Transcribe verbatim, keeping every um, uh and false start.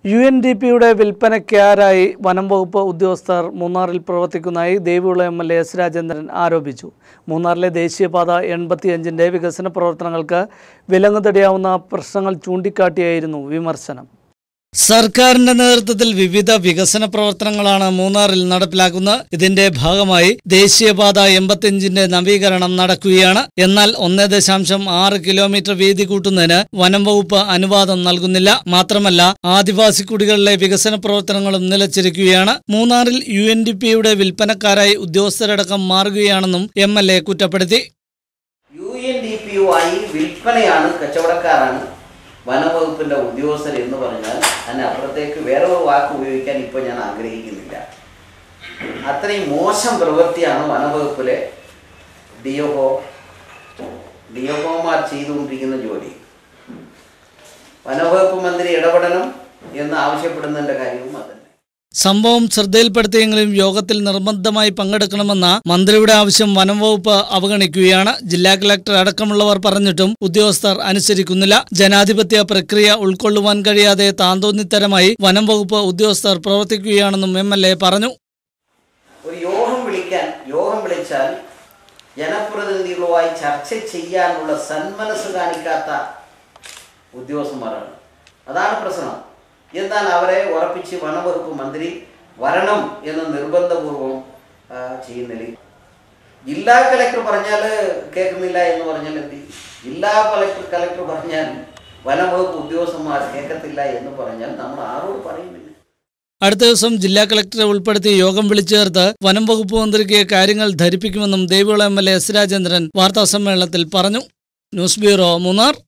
U N D പിയുടെ വിൽപ്പനയ്ക്കാരായി വനം വകുപ്പ് ഉദ്യോഗസ്ഥർ മൂന്നാറിൽ പ്രവർത്തിക്കുന്നതായി Devikulam M L A S Rajendran ആരോപിച്ചു. മൂന്നാറിലെ ദേശീയപാത എൺപത്തിയഞ്ചിൻ്റെ വികസന പ്രവർത്തനങ്ങൾക്ക് വിലങ്ങുതടിയാവുന്ന പ്രശ്നങ്ങൾ ചൂണ്ടിക്കാട്ടിയായിരുന്നു വിമർശനം. സർക്കാരിന്റെ നേതൃത്വത്തിൽ വിവിധ വികസന പ്രവർത്തനങ്ങളാണ് മൂന്നാറിൽ നടപ്പിലാക്കുന്നത്. ഇതിന്റെ ഭാഗമായി ദേശീയപാത എൺപത്തിയഞ്ചിന്റെ നവീകരണം നടക്കുകയാണ്. എന്നാൽ ഒന്നേ ദശാംശം ആറ് കിലോമീറ്റർ വീതി കൂട്ടുന്നതിന് വനം വകുപ്പ് അനുവാദം നൽകുന്നില്ല. മാത്രമല്ല, ആദിവാസി കുടികളിലെ വികസന പ്രവർത്തനങ്ങളും നിലച്ചിരിക്കുകയാണ്. മൂന്നാറിൽ യു എൻ ഡി പിയുടെ വിൽപ്പനക്കാരായി ഉദ്യോഗസ്ഥരടക്കം മാറുകയാണെന്നും എം എൽ എ കുറ്റപ്പെടുത്തി. യു എൻ ഡി പിയുമായി വിൽപ്പനയാണ്, കച്ചവടക്കാരാണ് വനവകുപ്പിന്റെ ഉദ്യോഗസ്ഥർ എന്ന് പറഞ്ഞാൽ അതിന് അപ്പുറത്തേക്ക് വേറെ ഒരു വാക്ക് ഉപയോഗിക്കാൻ ഇപ്പോൾ ഞാൻ ആഗ്രഹിക്കുന്നില്ല. അത്രയും മോശം പ്രവൃത്തിയാണ് വനവകുപ്പിലെ D F O D F ഒമാർ ചെയ്തുകൊണ്ടിരിക്കുന്ന ജോലി. വനവകുപ്പ് മന്ത്രി ഇടപെടണം എന്ന് ആവശ്യപ്പെടുന്നതിൻ്റെ കാര്യവും അതന്നെ. സംഭവം ശ്രദ്ധയിൽപ്പെടുത്തിയെങ്കിലും യോഗത്തിൽ നിർബന്ധമായി പങ്കെടുക്കണമെന്ന മന്ത്രിയുടെ ആവശ്യം വനം വകുപ്പ് അവഗണിക്കുകയാണ്. ജില്ലാ കളക്ടർ അടക്കമുള്ളവർ പറഞ്ഞിട്ടും ഉദ്യോഗസ്ഥർ അനുസരിക്കുന്നില്ല. ജനാധിപത്യ പ്രക്രിയ ഉൾക്കൊള്ളുവാൻ കഴിയാതെ താന്തോന്നിത്തരമായി വനം വകുപ്പ് ഉദ്യോഗസ്ഥർ പ്രവർത്തിക്കുകയാണെന്നും എം എൽ എ പറഞ്ഞു. ഒരു യോഗം വിളിക്കാൻ യോഗം വിളിച്ചാൽ ജനപ്രതിനിധികളുമായി ചർച്ച ചെയ്യാനുള്ള സന്മനസ് കാണിക്കാത്ത ഉദ്യോഗസ്ഥന്മാരാണ്. അതാണ് പ്രശ്നം. എന്നാൽ അവരെ ഉറപ്പിച്ച് വനവകുപ്പ് മന്ത്രി വരണം എന്ന് നിർബന്ധപൂർവം ചെയ്യുന്നില്ല. ജില്ലാ കലക്ടർ പറഞ്ഞാൽ കേൾക്കുന്നില്ല എന്ന് പറഞ്ഞാൽ എന്ത്? ജില്ലാ കലക്ടർ കലക്ടർ പറഞ്ഞാൽ വനവകുപ്പ് ഉദ്യോഗസ്ഥന്മാർ കേൾക്കത്തില്ല എന്ന് പറഞ്ഞാൽ നമ്മൾ ആരോട് പറയുന്നില്ല. അടുത്ത ദിവസം ജില്ലാ കളക്ടറെ ഉൾപ്പെടുത്തി യോഗം വിളിച്ചു ചേർത്ത് വനം വകുപ്പ് മന്ത്രിക്ക് കാര്യങ്ങൾ ധരിപ്പിക്കുമെന്നും Devikulam M L A S Rajendran വാർത്താസമ്മേളനത്തിൽ പറഞ്ഞു. News bureau, Munnar.